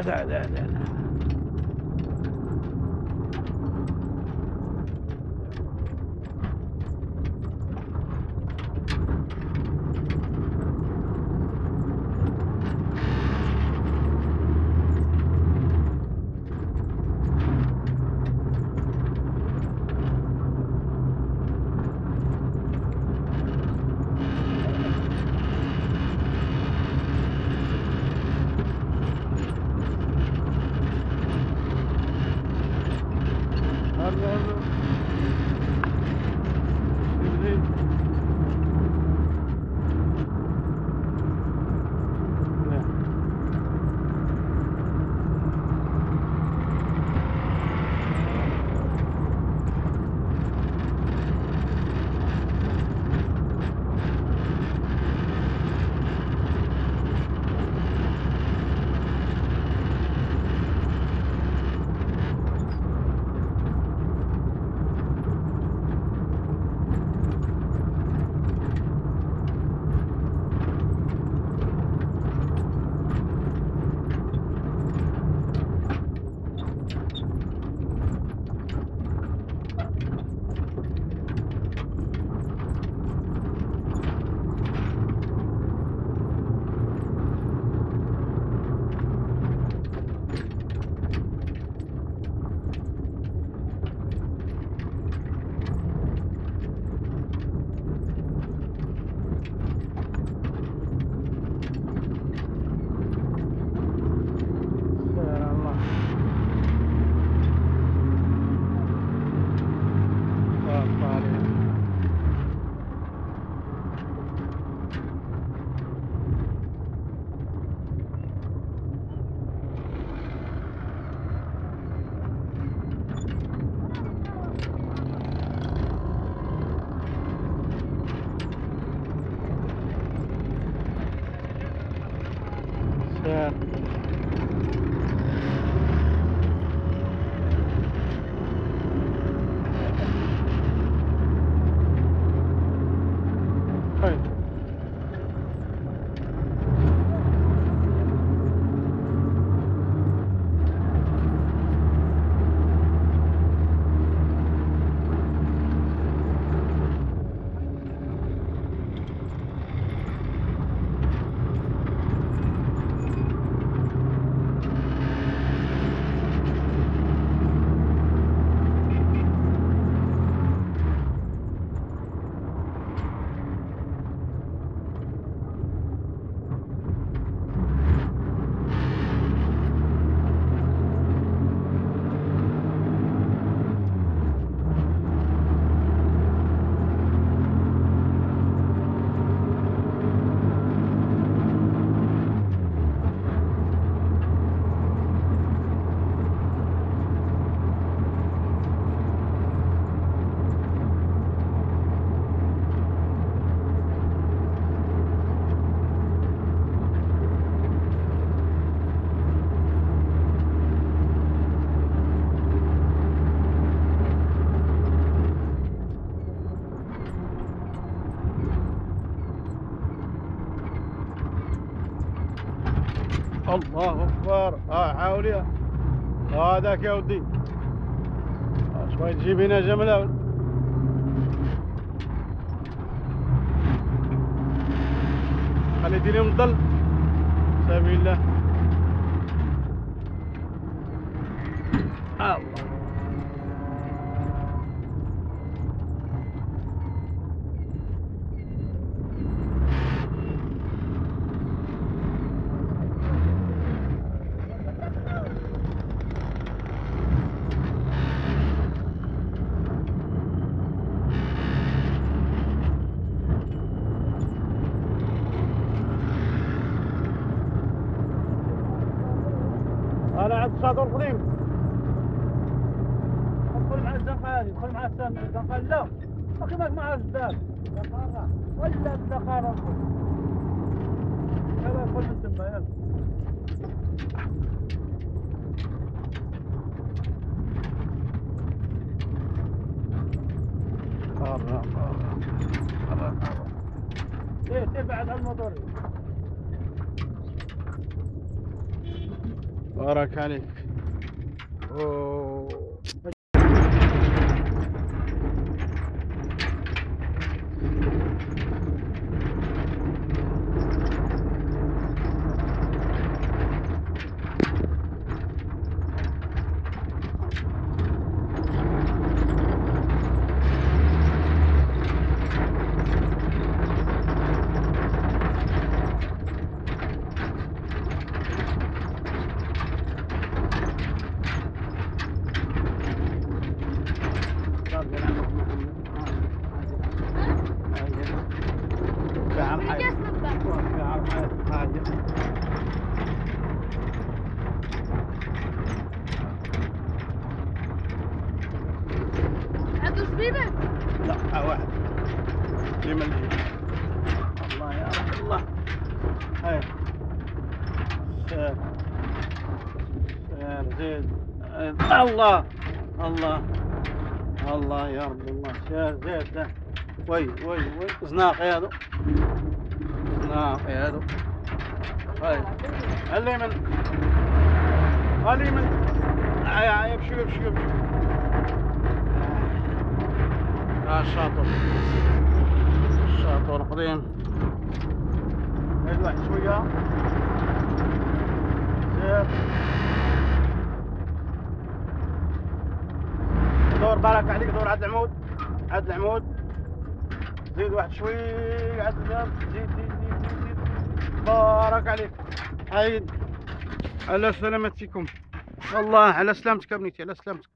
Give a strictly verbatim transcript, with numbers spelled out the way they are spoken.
لا لا لا الله اكبر. اه حاولي هذاك يا ودي شوي تجيب هنا جمله. خلي ديري مضل سبيل الله. الله انا عند الشاطئ القديم. ادخل مع الزنقه هذه، ادخل مع الزنقه. لا اخي ماك مع الزداد ولا الدخاره. يلا ادخل من تما يلا. قرب قرب قرب. ليه تبعد على الموتور. بارك عليك. أوه. عنده شبيبة؟ لا واحد لمن يجي. الله يا رب الله. هاي سير سير زيد. الله الله الله يا رب الله. سير زيد ده. وي وي وي زناقي هذا زناقي هذا. هاي اليمن اليمن. هاي هاي يمشي يمشي يمشي. آه الشاطر الشاطر قديم. هاي واحد شوية. سير دور بالك عليك. دور عد العمود عد العمود. زيد واحد شوي. عد الباب. زيد زيد زيد زيد. بارك عليك. عيد على سلامتكم. والله على سلامتك يا بنيتي على سلامتك.